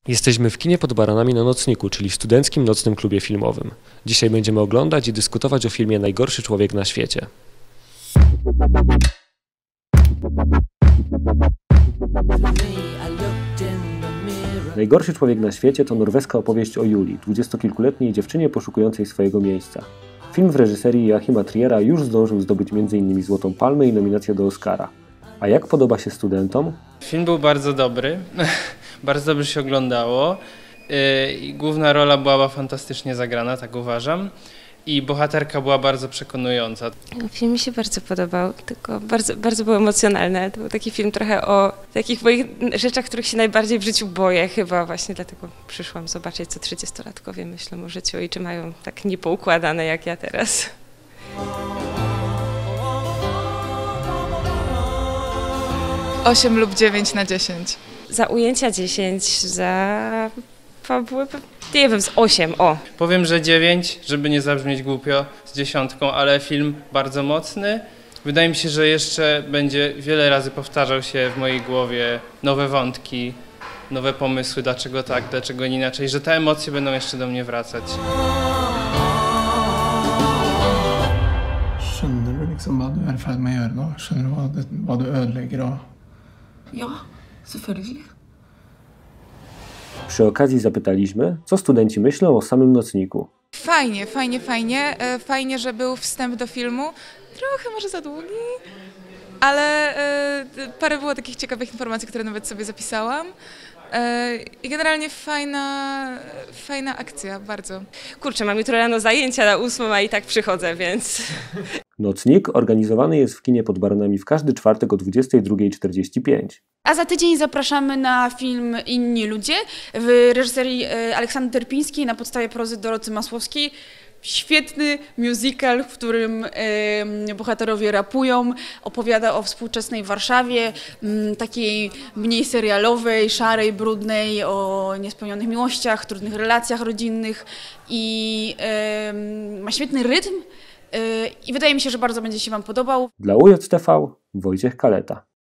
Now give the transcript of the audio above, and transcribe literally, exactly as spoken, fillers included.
Jesteśmy w kinie pod Baranami na Nocniku, czyli studenckim nocnym klubie filmowym. Dzisiaj będziemy oglądać i dyskutować o filmie Najgorszy człowiek na świecie. Najgorszy człowiek na świecie to norweska opowieść o Julii, dwudziestokilkuletniej dziewczynie poszukującej swojego miejsca. Film w reżyserii Joachima Triera już zdążył zdobyć między innymi Złotą Palmę i nominację do Oscara. A jak podoba się studentom? Film był bardzo dobry, bardzo dobrze się oglądało i główna rola była fantastycznie zagrana, tak uważam. I bohaterka była bardzo przekonująca. Film mi się bardzo podobał, tylko bardzo, bardzo był emocjonalny. To był taki film trochę o takich moich rzeczach, których się najbardziej w życiu boję chyba. Właśnie dlatego przyszłam zobaczyć, co trzydziestolatkowie myślą o życiu i czy mają tak niepoukładane jak ja teraz. osiem lub dziewięć na dziesięć. Za ujęcia dziesięć, za fabułę, nie wiem, z osiem, o. Powiem, że dziewięć, żeby nie zabrzmieć głupio, z dziesiątką, ale film bardzo mocny. Wydaje mi się, że jeszcze będzie wiele razy powtarzał się w mojej głowie nowe wątki, nowe pomysły, dlaczego tak, dlaczego nie inaczej, że te emocje będą jeszcze do mnie wracać. Skjønner du liksom hva du er i ferd med å gjøre nå? Skjønner du hva, det, hva du ødelegger og... Ja, selvfølgelig. Przy okazji zapytaliśmy, co studenci myślą o samym Nocniku. Fajnie, fajnie, fajnie. Fajnie, że był wstęp do filmu. Trochę może za długi, ale parę było takich ciekawych informacji, które nawet sobie zapisałam. I generalnie fajna, fajna akcja, bardzo. Kurczę, mam jutro rano zajęcia na ósmą, a i tak przychodzę, więc... Nocnik organizowany jest w kinie pod Baranami w każdy czwartek o dwudziestej drugiej czterdzieści pięć. A za tydzień zapraszamy na film Inni ludzie w reżyserii Aleksandry Terpińskiej na podstawie prozy Doroty Masłowskiej. Świetny musical, w którym y, bohaterowie rapują, opowiada o współczesnej Warszawie, y, takiej mniej serialowej, szarej, brudnej, o niespełnionych miłościach, trudnych relacjach rodzinnych i y, ma świetny rytm y, i wydaje mi się, że bardzo będzie się Wam podobał. Dla U J T V Wojciech Kaleta.